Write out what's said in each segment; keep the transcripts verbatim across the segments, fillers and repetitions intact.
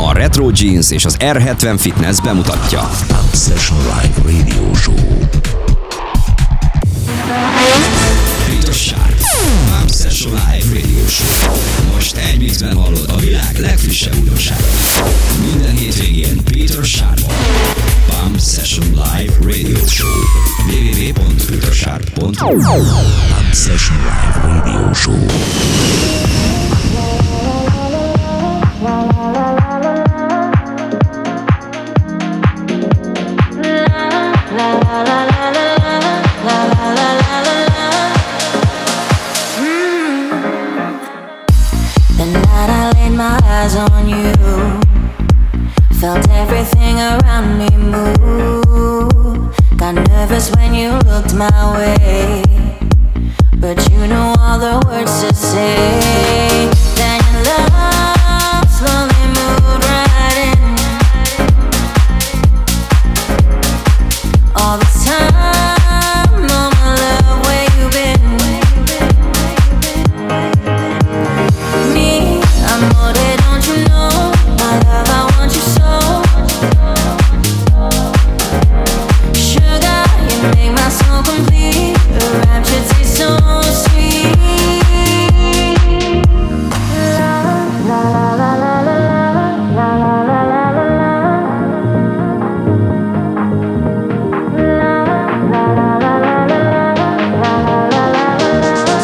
A Retro Jeans és az er hetven Fitness bemutatja. Session Live Radio Show. Peter Sharp. Pump Session Live Radio Show. Most egy mixben hallod a világ legfrissebb újdonságait. Minden hétvégén Peter Sharp. Pump Session Live Radio Show. double-u double-u double-u pont peter sharp pont com Pump Session Live Radio Show. On you, felt everything around me move. Got nervous when you looked my way, but you know all the words to say. Then your love slowly moved right in. All the time, oh my love, where you been? Me, I'm more than you know, my love, I want you so. Sugar, you make my soul complete. The rapture tastes so sweet. La la la la la la la la la la la la. La la la la la la la la la la.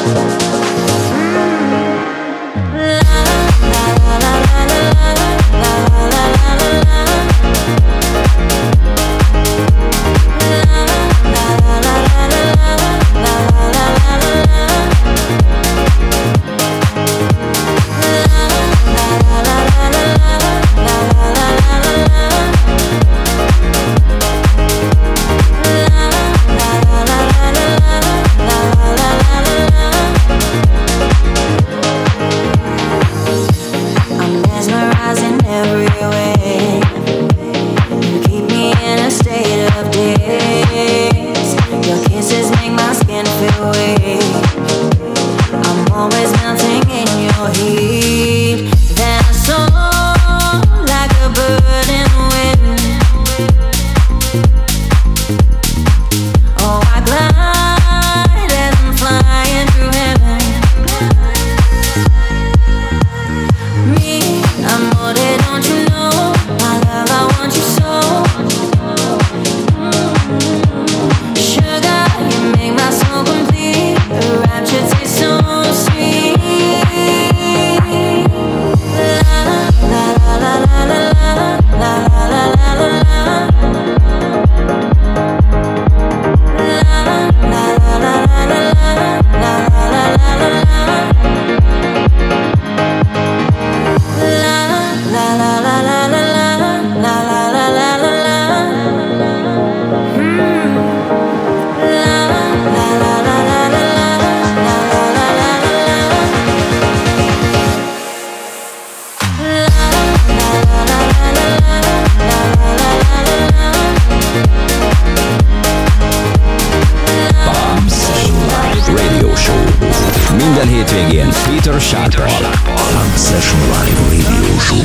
Minden hétvégén Peter Sharp-al. Pump Session Live Radio Show.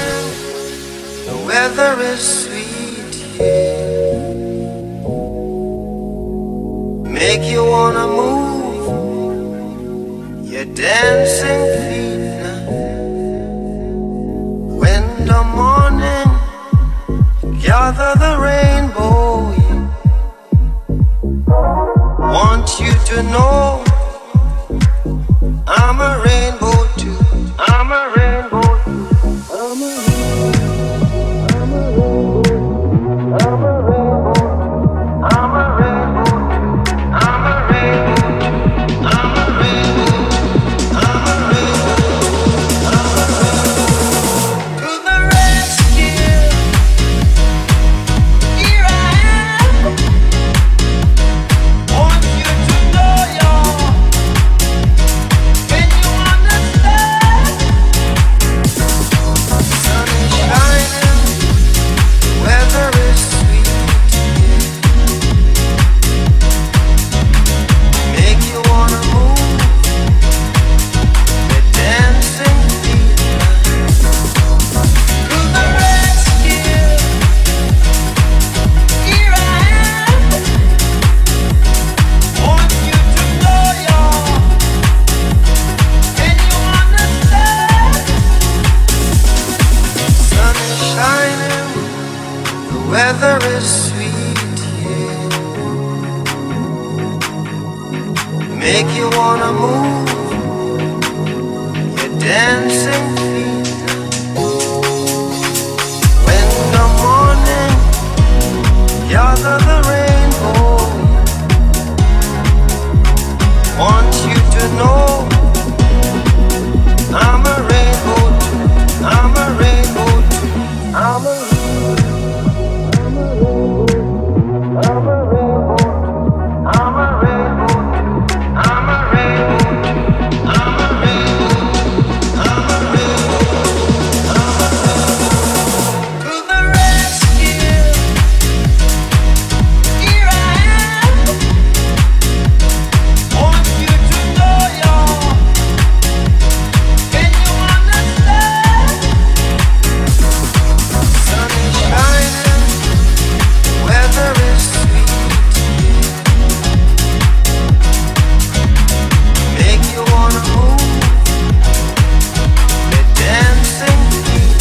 The weather is sweet here. Make you wanna move your dancing feet now. When the morning gather the rainbow, yeah. Want you to know I'm a rainbow too. I'm a rainbow too. I'm a rainbow. I'm a rainbow. I'm a rainbow too. I'm a rainbow too. I'm a rainbow too. I'm a rainbow too. I'm a rainbow. I'm a rainbow. To the rescue. Here I am. Want you to know you're. Can you understand? wanna move your dancing feet. When the morning gather the rainbow, want you to know I'm a rainbow too, I'm a rainbow too, I'm a I'm a rainbow too, I'm a rainbow too, I'm a rainbow too, I'm a rainbow, I'm a rainbow, I'm a rainbow. To the rescue, here I am. Want you to know, y'all. Can you understand? Sun is shining, weather is sweet. Make you wanna move the dancing feet.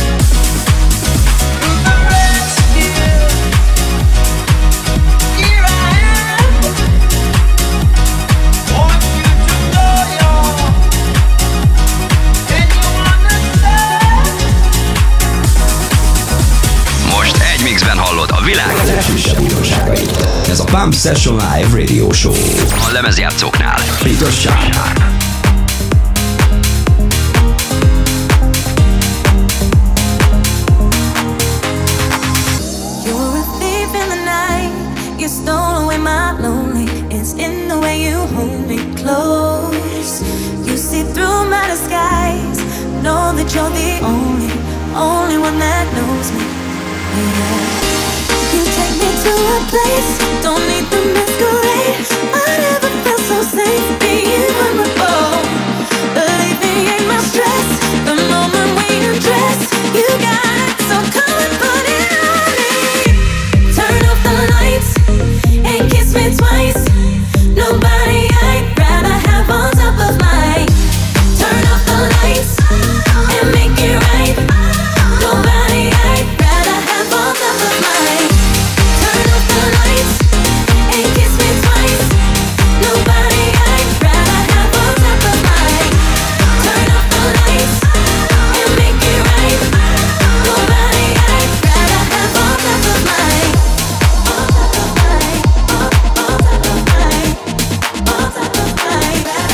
To the rescue, here I am. Want you to know, y'all. Can you understand? Most egy mixben hallod a világ legfrissebb újdonságait. Ez a Pump Session Live Radio Show. A lemezjátszóknál Peter Sharp. You're a thief in the night. You stole away my lonely. It's in the way you hold me close. You see through my disguise. Know that you're the only, only one that knows me. Yeah. You take me to a place. Don't need the masquerade. I never felt so safe being vulnerable. Believe me, ain't my stress. The moment we undress, you got it, so come and put it on me. Turn off the lights and kiss me twice. Nobody I'd rather have on top of my. Turn off the lights and make it right. Nobody I'd rather have on top of my. Turn off the lights and kiss me twice. Nobody I'd rather have on top of my. Turn off the lights and make it right. Nobody I'd rather have on top of my. On top of my. On top of my. On top of my.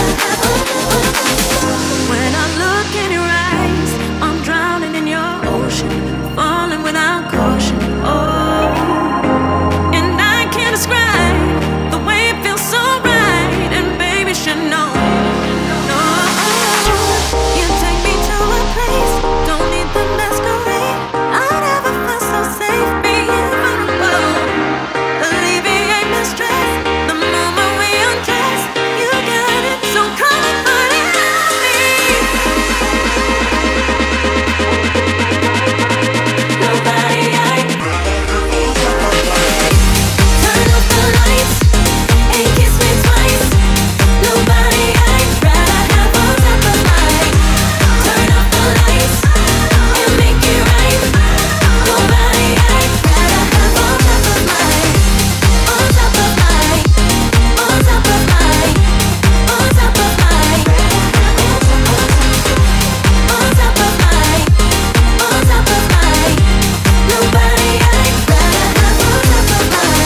When I look in your eyes, I'm drowning in your ocean, falling without caution. Oh, and I can't describe the way it feels so right, and baby should know. No, you take me to a place, don't need the masquerade. I never felt so safe being vulnerable. Believe me, ain't my stress. The moment we undress, you got it, so come and put it on me. Nobody I'd turn off the lights and kiss me twice. Nobody I'd rather have on top of my. Turn off the lights and make it right. Nobody I'd rather have on top of my. On top of my. On top of my. On top of my. On top of my. On top of my. Nobody I'd rather have on top of my.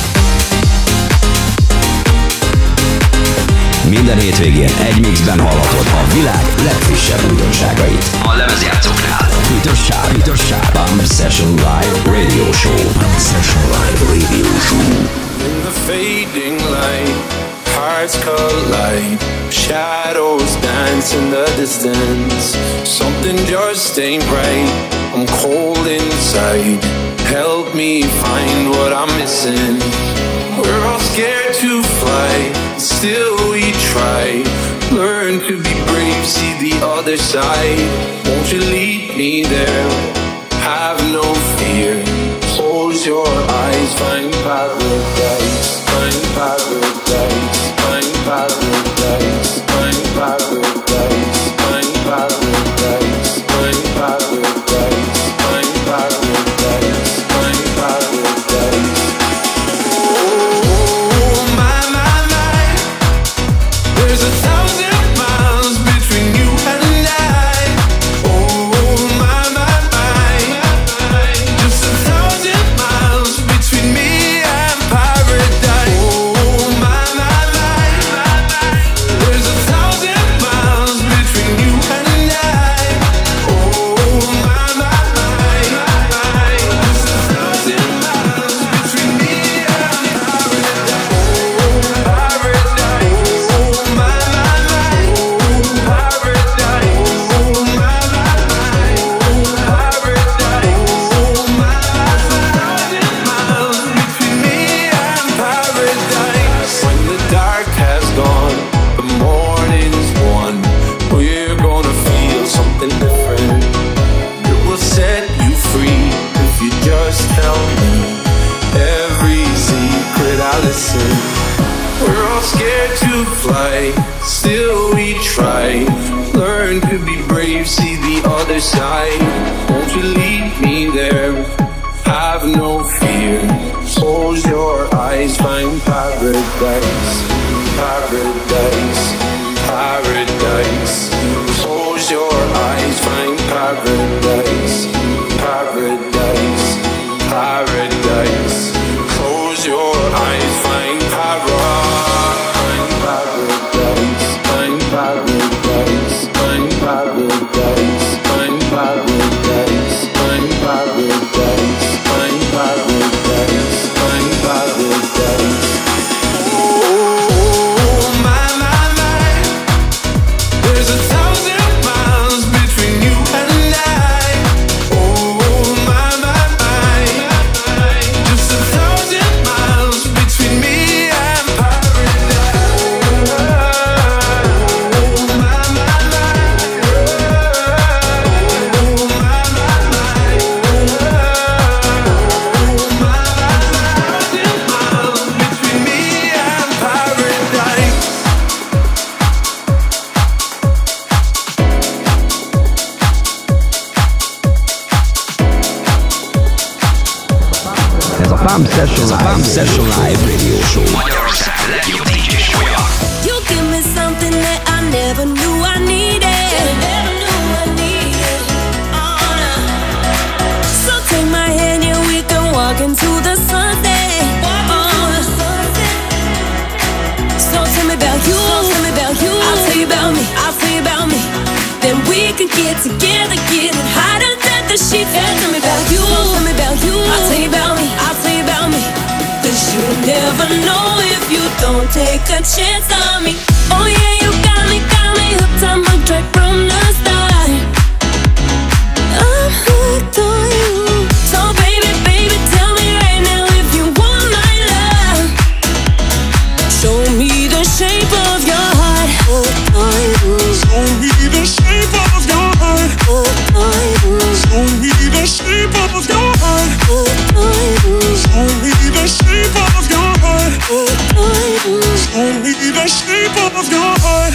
Minden hétvégén egy mixben hallhatod a világ legfrissebb újdonságait. A lemezjátszóknál Peter Sharp, Peter Sharp, Pump Session Live Radio Show. Pump Session Live Radio Show. In the fading light, hearts collide. Shadows dance in the distance. Something just ain't right. I'm cold inside. Help me find what I'm missing. We're all scared to fly, still we try. Learn to be brave, see the other side. Won't you lead me there? Have no fear. Close your eyes, find paradise. Find paradise. Find paradise. Find paradise. Find paradise. Find paradise. Find paradise. Find paradise. Oh, my, my, my. There's a tell me every secret I listen. We're all scared to fly, still we try. Learn to be brave, see the other side. Won't you lead me there? Have no fear. Close your eyes, find paradise. Paradise, paradise. Close your eyes, find paradise. Paradise, paradise. Close your eyes, find paradise. Find paradise, find paradise. Find paradise, find paradise. Find paradise, find paradise. Find paradise. Oh, my, my, my. There's a thousand miles between you and I. Oh, my, my, my. Just a thousand miles between me and paradise. Oh, my, my, my. Oh, my, my, my. Oh, my, thousand miles between me and paradise. Ez a Pump Session Ez a Pump Session Live Radio Show. Magyarország legjobb dé jé show-ja. You give me something that I never knew I needed. Never knew I needed. Oh, no. So take my hand, yeah, we can walk into the sunset. Oh. So tell me about you. So tell me about you. I'll tell you about me. I'll tell you about me. Then we can get together, get it hot under the sheets. Yeah, tell me about you. So tell me about you. I'll tell you about me. I'll tell you about me. Cause you never know if you don't take a chance on me. Oh yeah, you got me, got me hooked on my track from the start. I'm hooked on you. So baby, baby, tell me right now if you want my love. Show me the shape of your heart. Hooked on you. Show me the shape of your heart. Hooked on you. Show me the shape of your heart. Hooked on you. Show me the shape of your heart. Hooked on you. Show me the shape of your heart.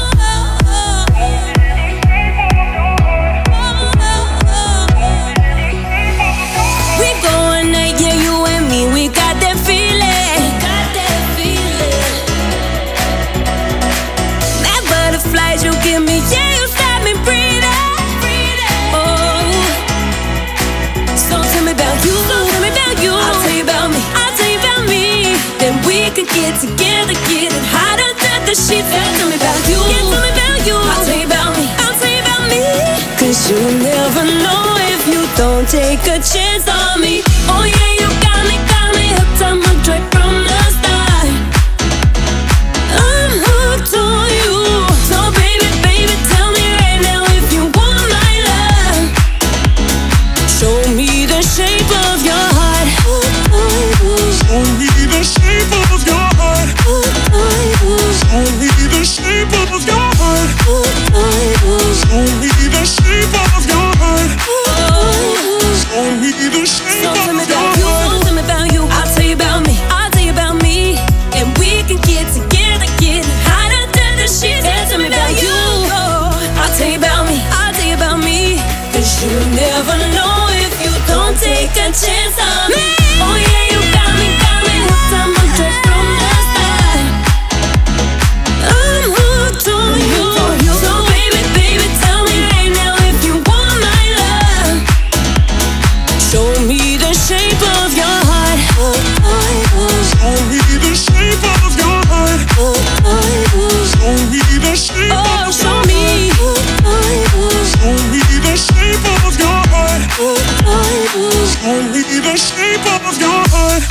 We going night, yeah, you and me, we got that feeling. Got that feeling. That butterflies you give me, yeah, you stop me breathing. Oh, so tell me about you. So tell me about you. I'll tell you about me. I'll tell you about me. Then we can get together, get it hot under the sheets. Yeah, tell me about you. Yeah, tell me about you. I'll tell you about me. I'll tell you about me. Cause you never know if you don't take a chance on me. Oh yeah, you got me, got me hooked on my track from the start. I'm hooked on you. So baby, baby, tell me right now if you want my love. Show me the shape of your heart. Hooked on you. Show me the shape of your heart. Hooked on you. Show me the shape of your heart. Hooked on you. Show me the shape of your heart. Oh. Show me the shape So tell me of your about you, heart. so tell me about you. I'll tell you about me, I'll tell you about me. And we can get together, get hot under the sheets. Yeah, tell me about you. I'll tell you about me, I'll tell you about me. Cause you never know if you don't take a chance on me. Oh yeah, you got me, got me hooked on my track from the start. I'm hooked on you. So baby, baby, tell me right now if you want my love. Show me the shape of your heart. Hooked on you. Show me the shape of your heart. Hooked on you. Show me the shape Oh, of show your me. heart. Hooked on you. Show me the shape of your heart. Hooked on you. Show me the shape of your heart.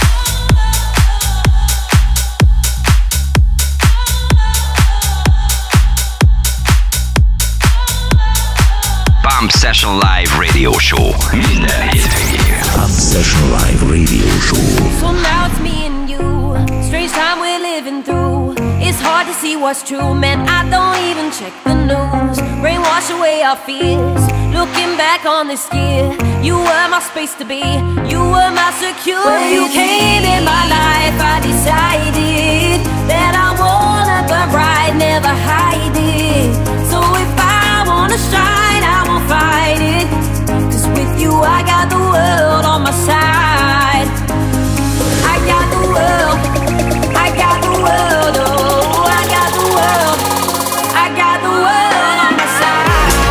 Pump Session Live Radio Show. Minden hétvégén. Pump Session Live Radio Show. So now it's me and you. Strange time we're living through. It's hard to see what's true. Man, I don't even check the news. Brainwash away our fears. Looking back on this year, You were my space to be, you were my security. When you came in my life, I decided that I wanna burn bright, never hide it. So if I wanna shine, I won't fight it. Cause with you I got the world on my side. I got the world, I got the world, oh, I got the world, I got the world on my side.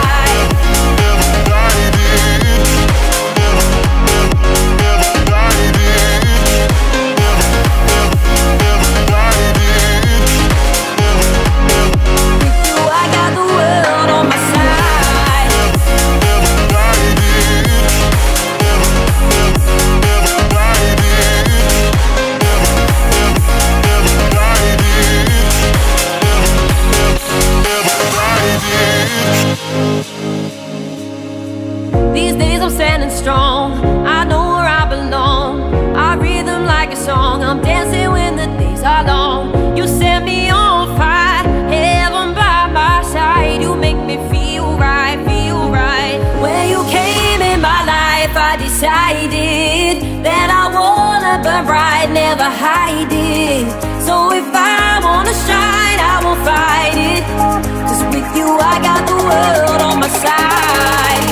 These days I'm standing strong, I know where I belong. I rhythm like a song, I'm dancing when the days are long. You set me on fire, heaven by my side. You make me feel right, feel right. When you came in my life, I decided that I wanna burn bright, never hide it. So if I wanna shine, I won't fight it. Cause with you I got the world on my side.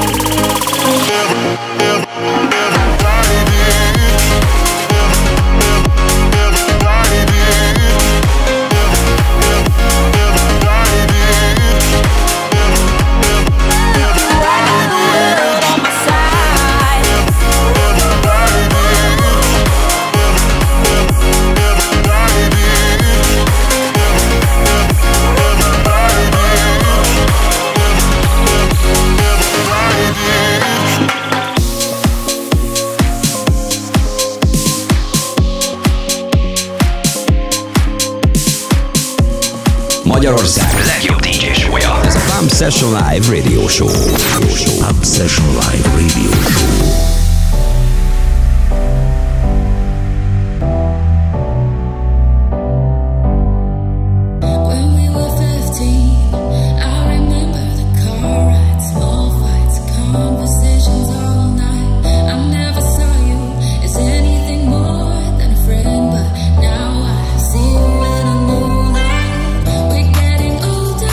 Magyarország legjobb dé dzsé show-ja. Ez a Pump Session Live Radio Show. Pump Session Live Radio Show.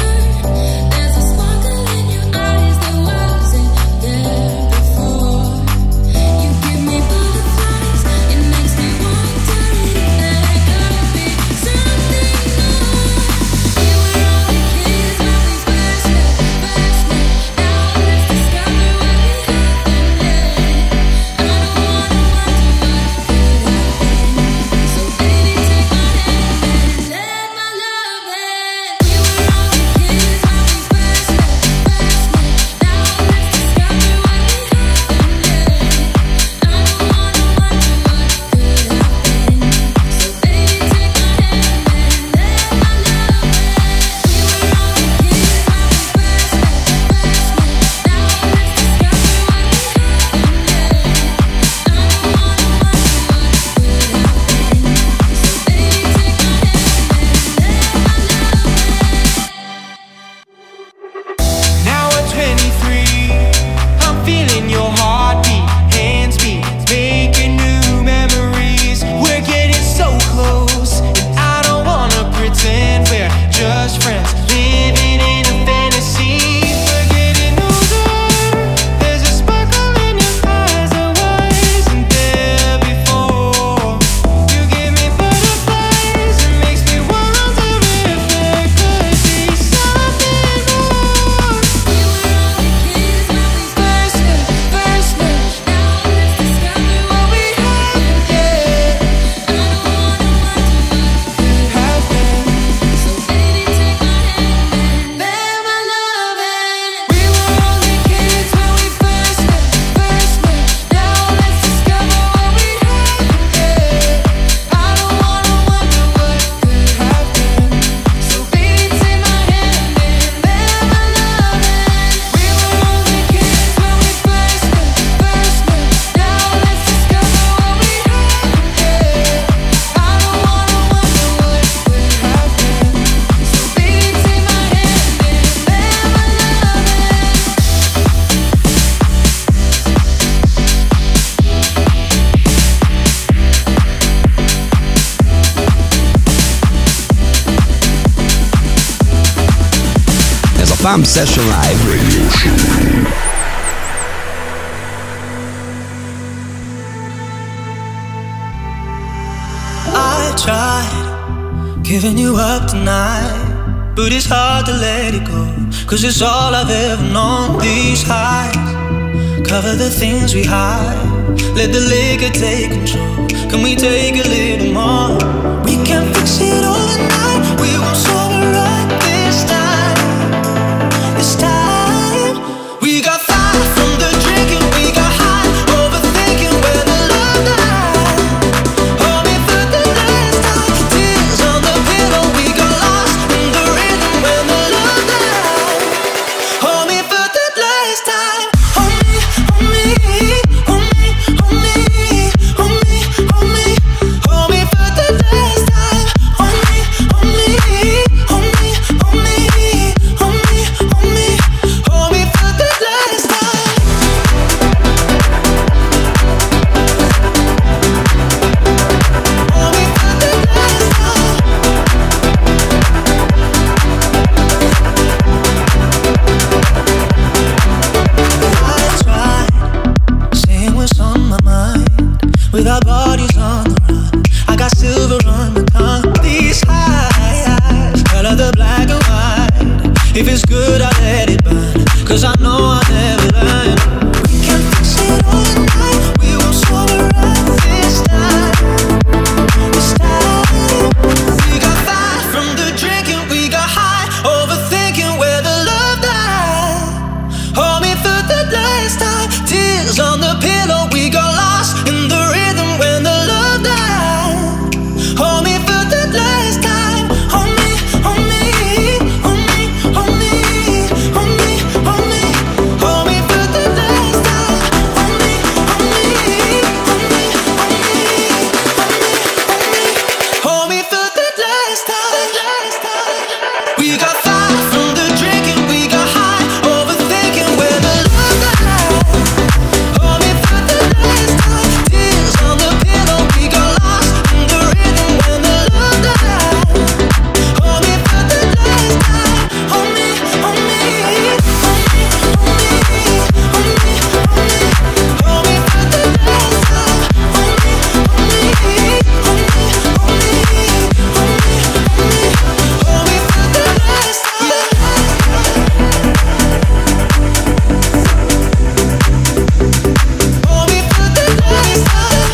There's a sparkle in your eyes that wasn't there before. Pump Session Live Radio Show. I tried giving you up tonight, but it's hard to let it go, 'cause it's all I've ever known. These highs cover the things we hide. Let the liquor take control. Can we take a little more? We can fix it overnight. We won't sober up this time. This time we got fire from the drinking. We got high overthinking where the love died. Hold me for the last time. Tears on the pillow. We got lost in the rhythm when the love died. Hold me for the last time. Hold me, hold me, hold me, hold me, hold me, hold me, hold me for the last time. Hold me, hold me, hold me, hold me, hold me, hold me, hold me for the last time. Hold me for the last time. I tried saying what's on my mind with our bodies on the run. I got silver on my tongue. These highs, color the black and white. If it's good, I let it burn, 'cause I know I'll never learn. We can fix it all night. We won't sober up this time. This time we got fire from the drinking. We got high overthinking where the love died. Hold me for the last time. Tears on the pillow. We got lost in the rhythm when the love died. Hold me for the last time. Hold me, hold me, hold me, hold me, hold me, hold me, hold me for the last time. Hold me, hold me, hold me, hold me, hold me, hold me, hold me for the last time. We got fire from the drinking. We got high overthinking where the love died. Hold me for the last time. Tears on the pillow. We got lost in the rhythm when the love died. Hold me for the last time. Hold me, hold me, hold me, hold me, hold me, hold me, hold me for the last time. Hold me, hold me, hold me, hold me, hold me, hold me, hold me for the last time. Hold me for the last time.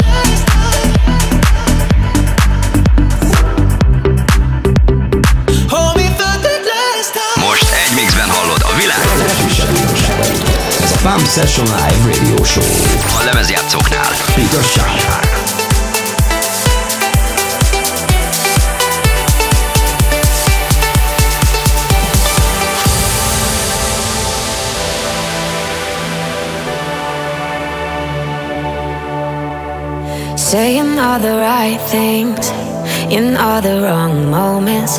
Hold me for the last time. Most egy mixben hallod a világ Legfrissebb újdonságot. Ez a Pump Session Live Radio Show. a lemezjátszóknál. Peter Sharp. Saying all the right things in all the wrong moments.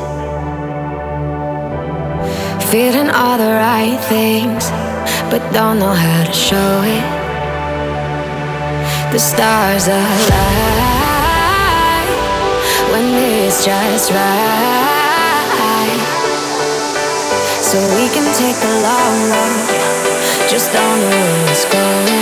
Feeling all the right things, but don't know how to show it. The stars align when it's just right. So we can take the long road, just don't know where it's going.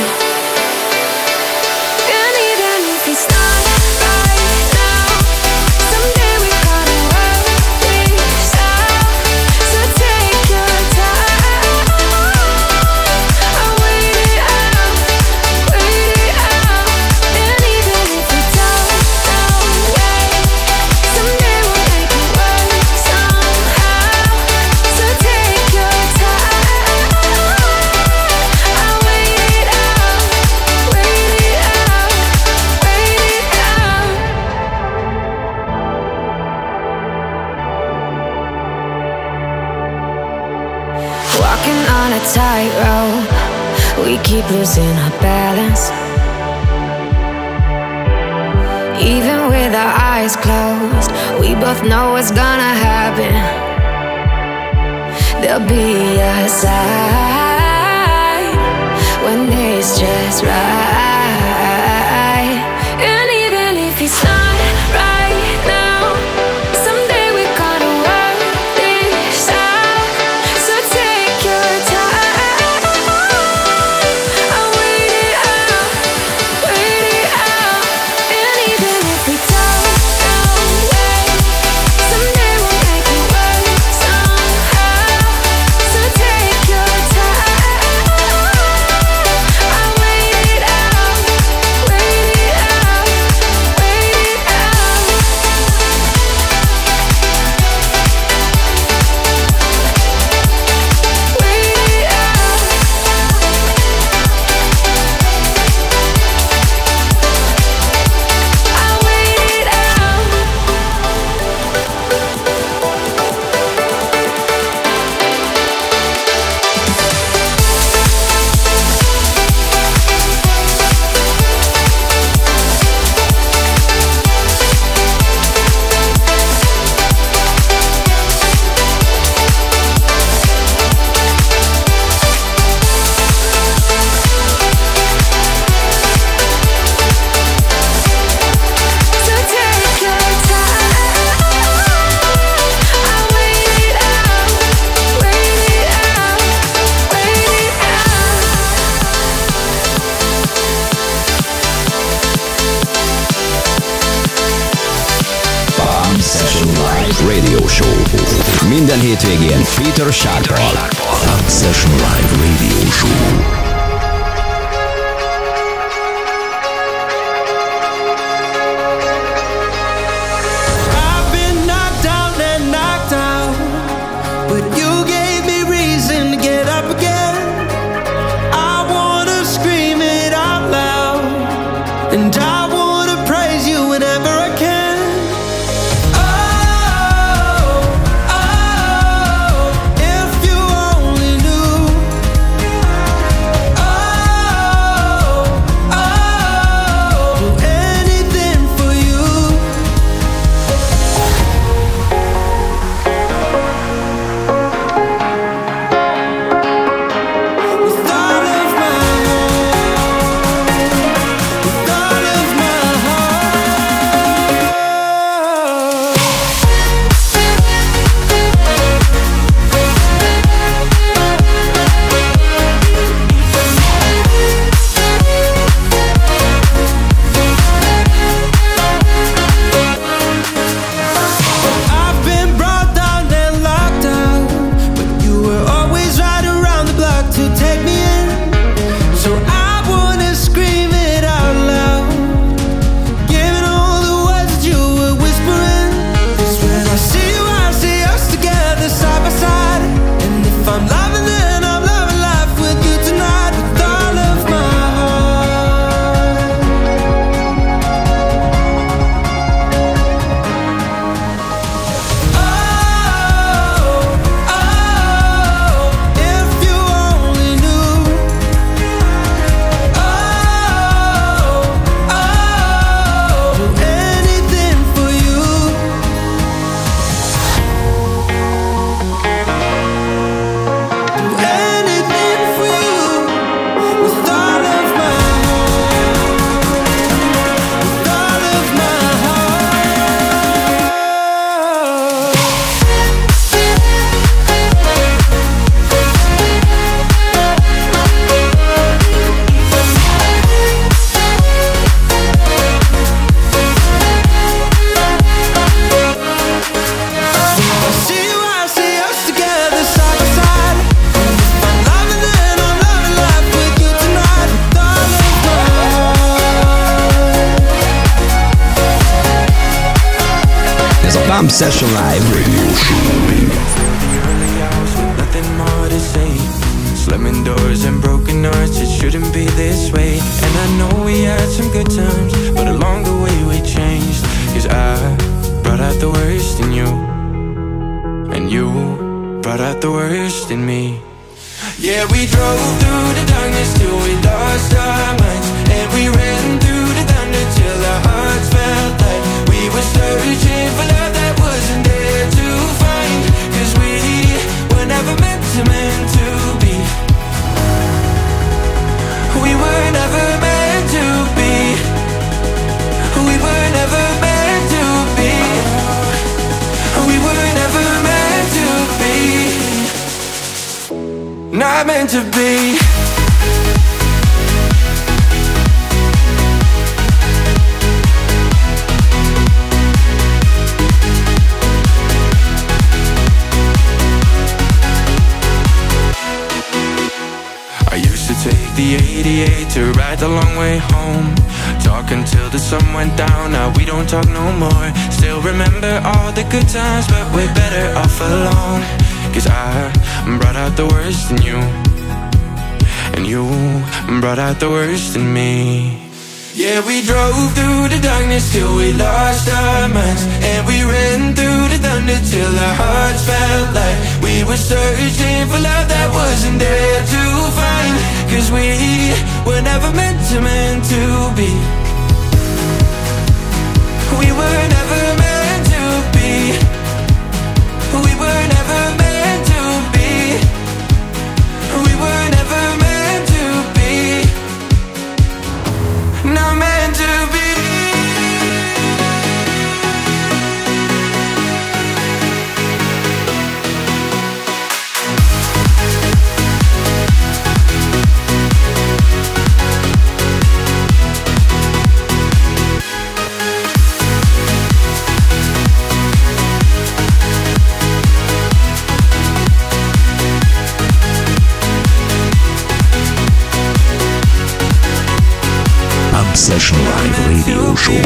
And even if we start right now, someday we gotta work this out. So take your time, I'll wait it out, wait it out. And even if we don't know yet, someday we'll make it work somehow. So take your time, I'll wait it out, wait it out, wait it out. Walking on a tightrope, we keep losing our balance. Even with our eyes closed, we both know what's gonna happen. There'll be a sign when it's just right. And even if it's not right now, someday we're gonna work this out. So Radio Show. Minden hétvégén Peter Sharp-al. Pump Session Live Radio Show. Pump Session Live Radio Show. Nothing more to say. Slamming doors and broken hearts, it shouldn't be this way. And I know we had some good times, but along the way we changed. Cause I brought out the worst in you, and you brought out the worst in me. Yeah, we drove through the darkness till we lost our minds, and we ran through the thunder till our hearts felt like we were searching for love that wasn't there to find. Cause we were never meant to, meant to be. We were never meant to be. We were never meant to be. We were never meant to be. Not meant to be. Take the eighty-eight to ride the long way home. Talk until the sun went down, now we don't talk no more. Still remember all the good times, but we're better off alone. Cause I brought out the worst in you, and you brought out the worst in me. Yeah, we drove through the darkness till we lost our minds, and we ran through the thunder till our hearts felt like we were searching for love that wasn't there to find. Cause we were never meant to, meant to be. We were never meant to be. We were never meant to be. We were never meant to be. Not meant to be. Session Live Radio Show.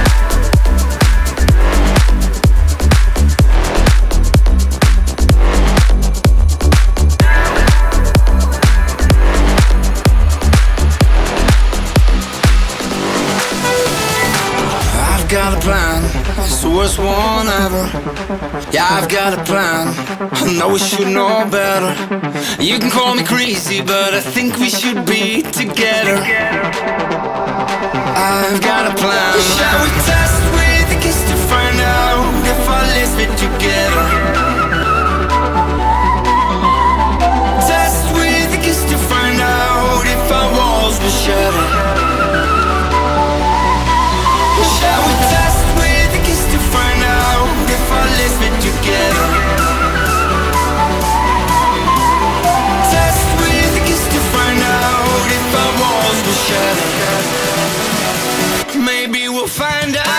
Got a plan, it's the worst one ever. Yeah, I've got a plan, I know we should know better. You can call me crazy, but I think we should be together. I've got a plan. Shall we test with a kiss to find out if our lives fit together? Test with a kiss to find out if our walls will shatter. Shall we test with a kiss to find out if our lives fit together? Test with a kiss to find out if our walls will shatter. Maybe we'll find out.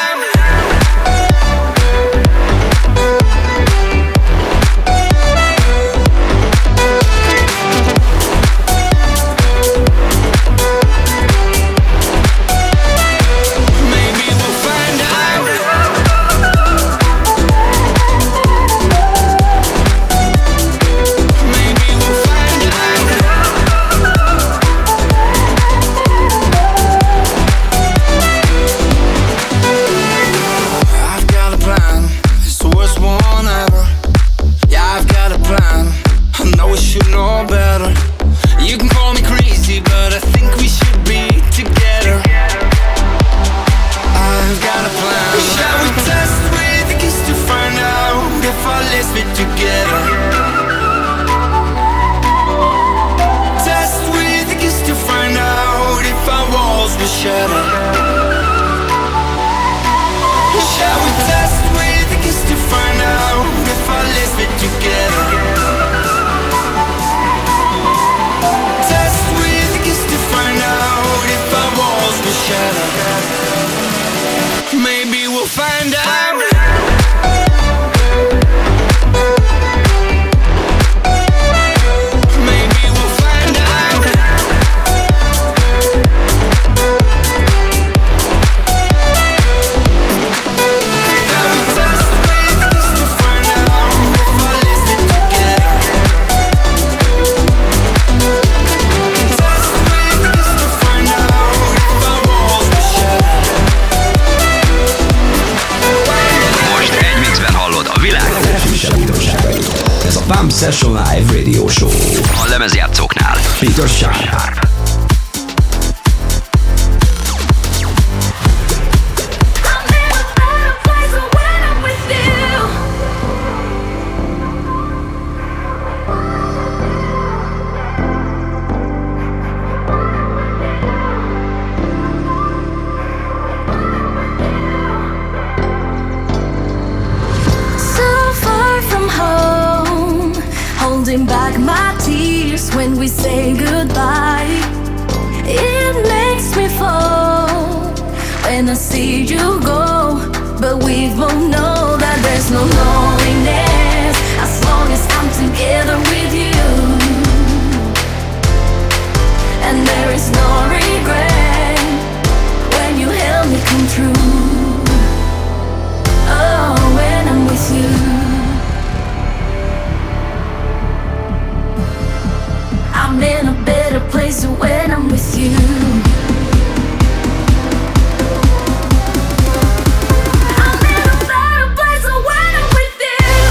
Maybe we'll find out. Pump Session Live Radio Show. A lemezjátszóknál Peter Sharp. Back my tears when we say goodbye. It makes me fall when I see you go, but we both know that there's no loneliness as long as I'm together with you, and there is no regret when you help me come true. Oh, when I'm with you, I'm in a better place when I'm with you. I'm in a better place when I'm with you.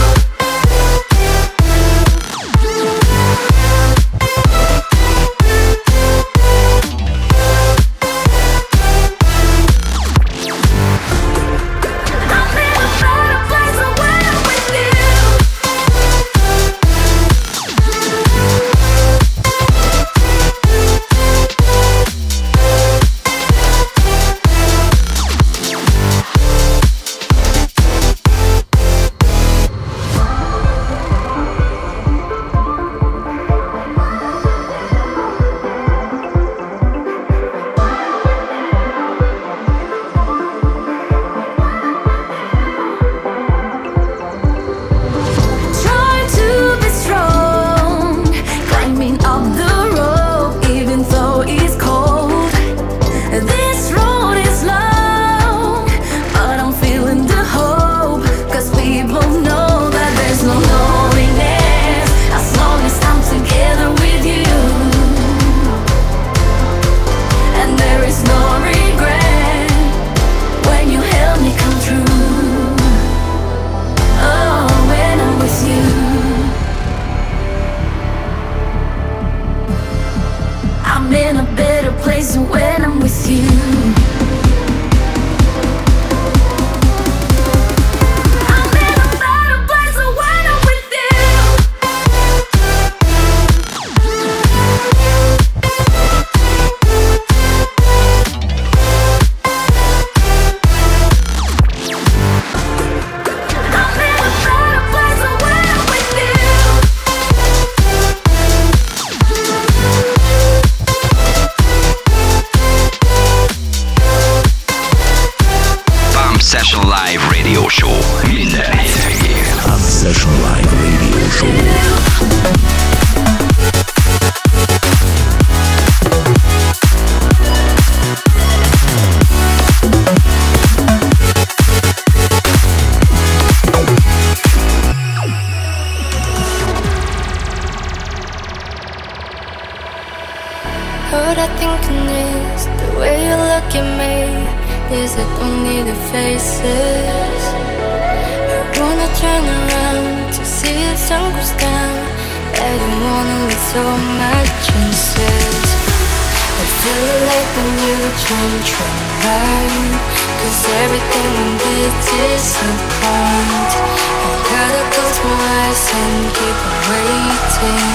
look at me? Is it only the faces? I wanna turn around to see the sun goes down. I don't wanna lose so much chances. I feel like a new change from mine, 'cause everything in this is apart. I gotta close my eyes and keep on waiting.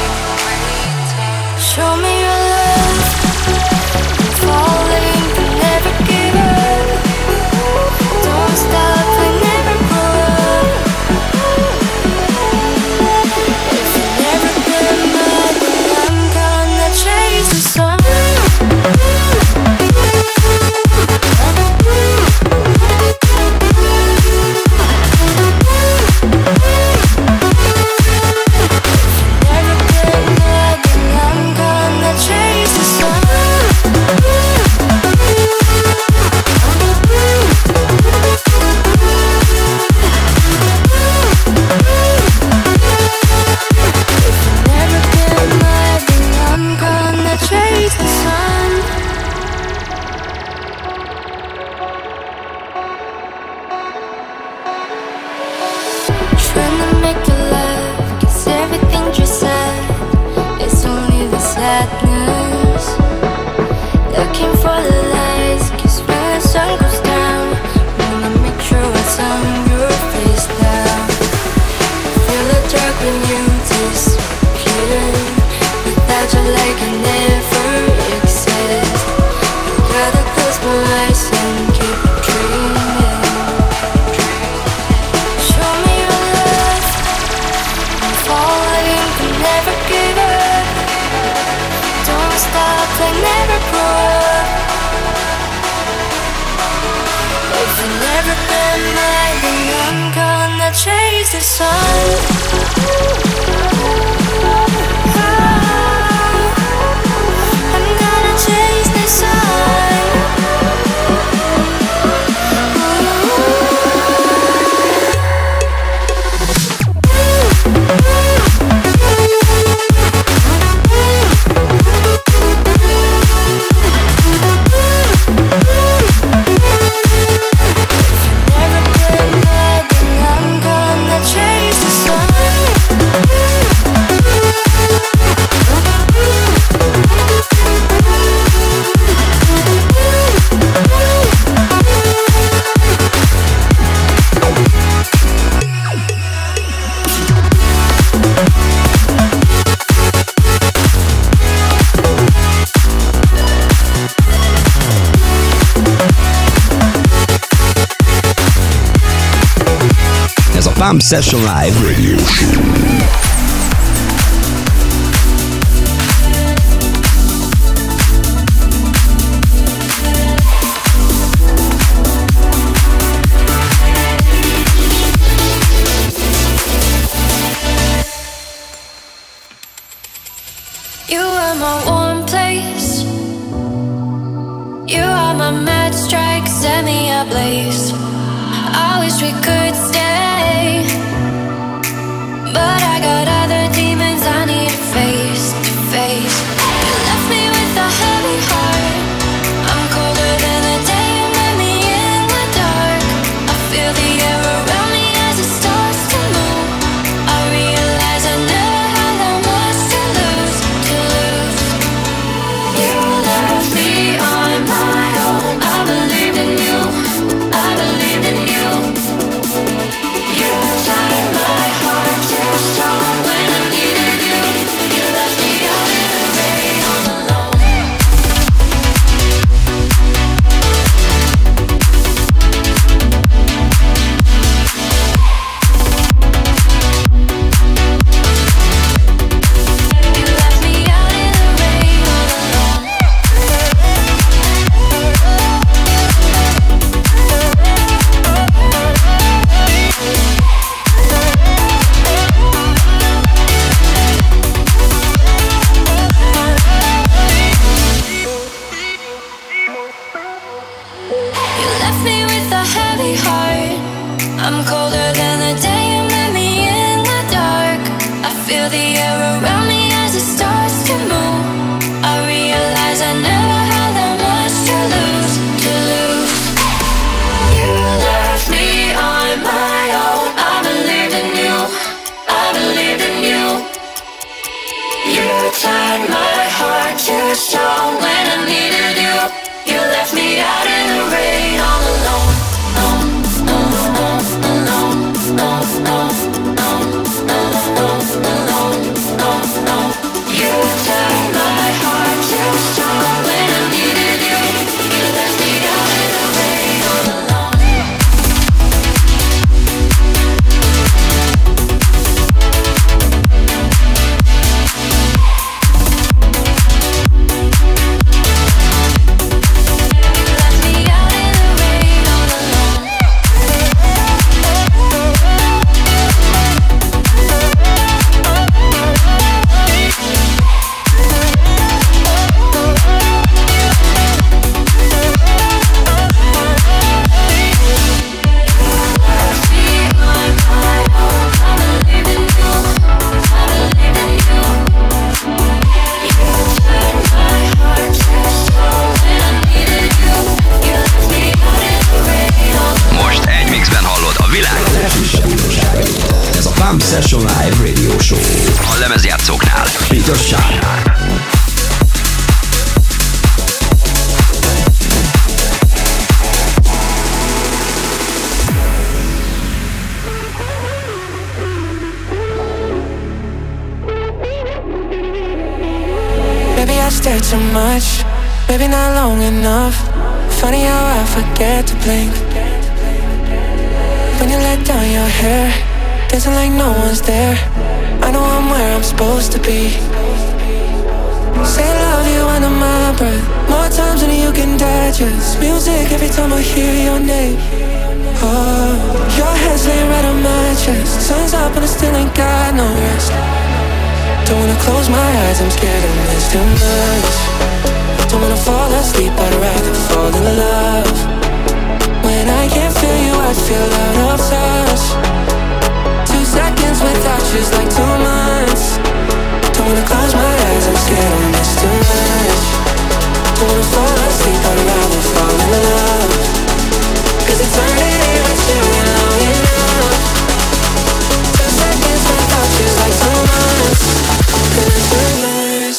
Show me your love. I'm falling, but never give up. Don't stop, I never grow up. If you never been mad, then I'm gonna chase the sun. Pump Session Live Radio Show. You are my warm place. You are my mad strike, set me ablaze. I wish we could stay, but I got other demons I need to face, to face. You left me with a heavy heart. I'm colder than the day you met me in the dark. I feel the air around me as it starts to move. I realize I never had that much to lose, to lose. You left me on my own. I believed in you, I believed in you. Pump Session Live Radio Show. A lemezjátszóknál Peter Sharp. I stare too much, maybe not long enough. Funny how I forget to blink. When you let down your hair, dancing like no one's there. I know I'm where I'm supposed to be. Say I love you under my breath, more times than you can digest. Music every time I hear your name. Oh, your head's laying right on my chest. Sun's up and I still ain't got no rest. Don't wanna close my eyes, I'm scared of this too much. Don't wanna fall asleep, I'd rather fall in love. When I can't feel you, I feel out of touch. Two seconds without you's like two months. Don't wanna close my eyes, I'm scared of this too much. Don't wanna fall asleep, I'd rather fall in love. Cause eternity with you ain't long enough. Two seconds without you's like two months. Cause too much.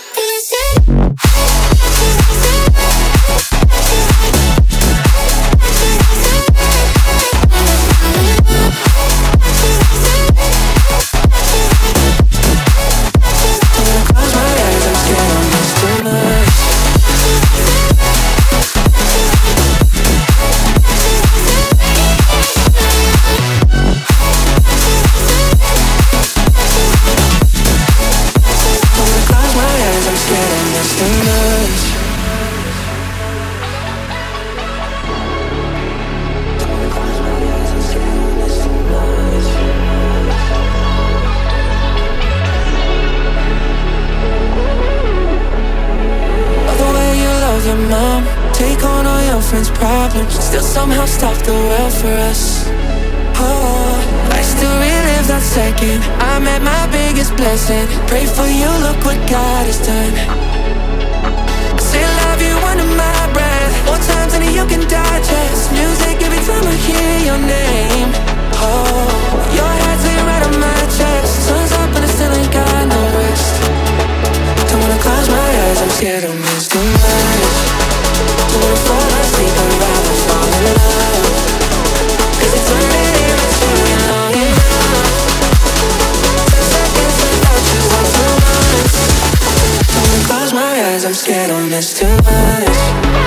Still somehow stop the world for us. Oh, I still relive that second I met my biggest blessing. Pray for you, look what God has done. I say I love you under my breath, more times than you can digest. Music every time I hear your name. Oh, your head's laying right on my chest. Sun's up and I still ain't got no rest. Don't wanna close my eyes, I'm scared of miss too much. Don't wanna fall asleep, I'd rather fall in love. Cause eternity with you ain't long enough. Ten seconds without you are two months. Don't wanna close my eyes, I'm scared I'll miss too much.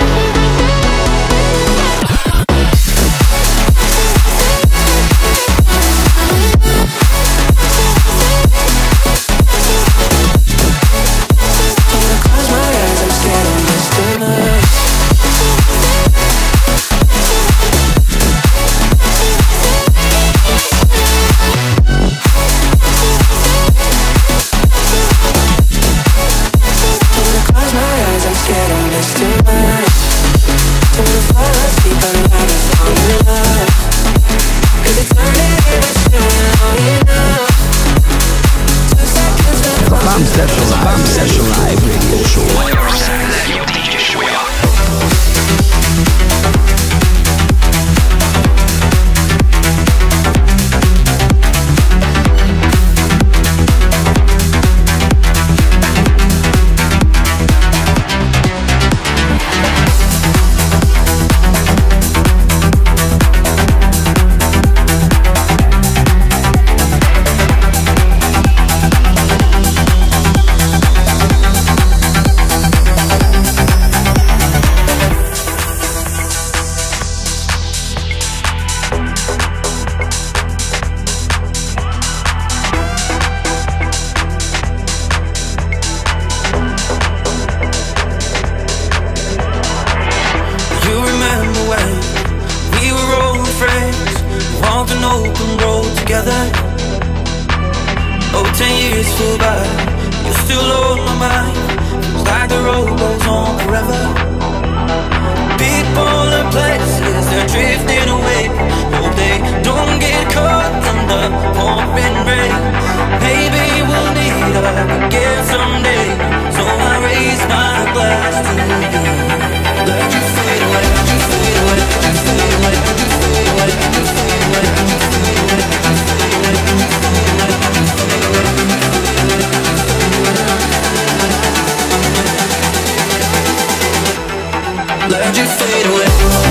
Pump Session Live Radio Show. Magyarország legjobb dé dzsé show-ja. Let you fade away, let you fade away, let you fade away, let you fade away, let you fade away. let you fade away.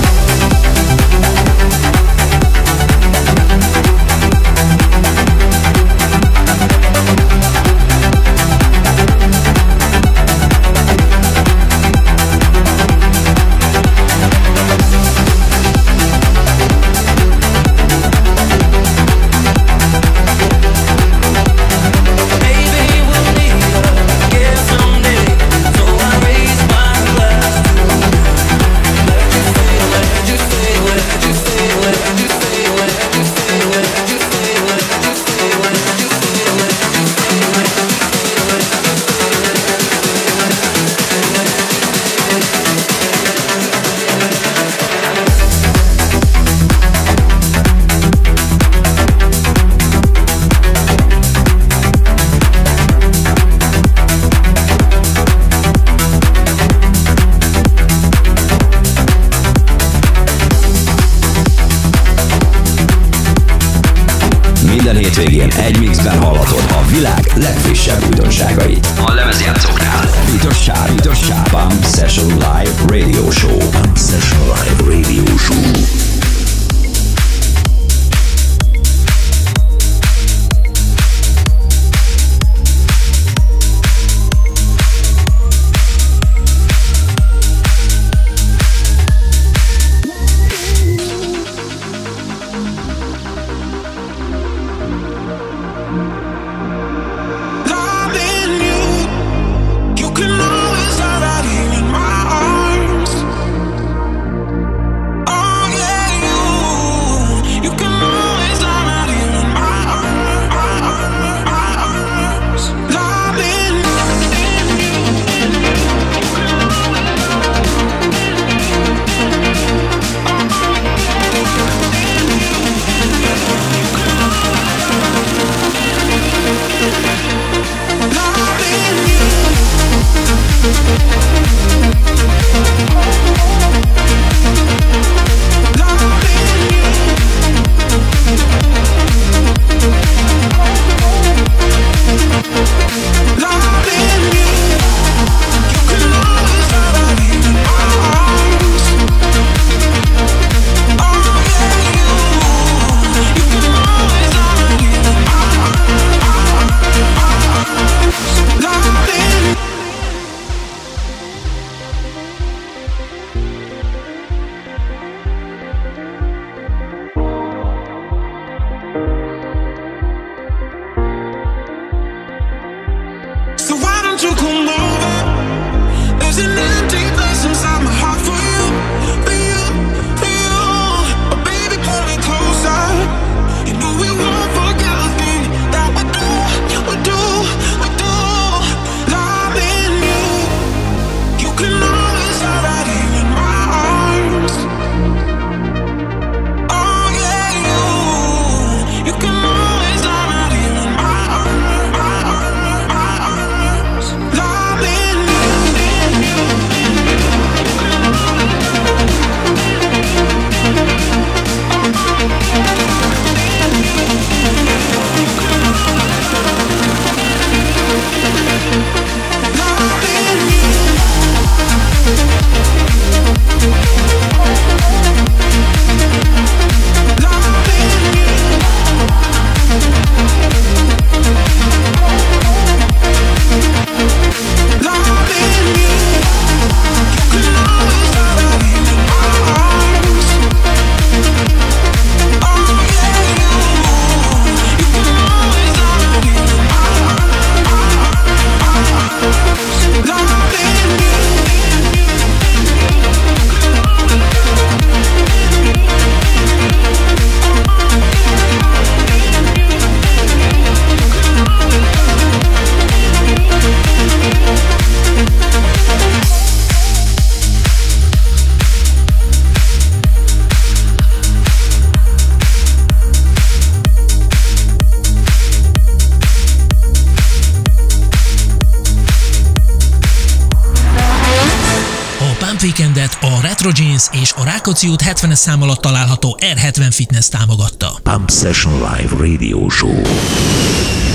Hétvégén egy mixben hallhatod a világ legfrissebb újdonságait. A lemezjátszóknál Peter Sharp, Peter Sharp, Pump Session Live Radio Show. Pump Session Live Radio Show. Weekendet a Retro Jeans és a Rákóczi út hetvenes szám alatt található er hetven Fitness támogatta. Pump Session Live Radio Show.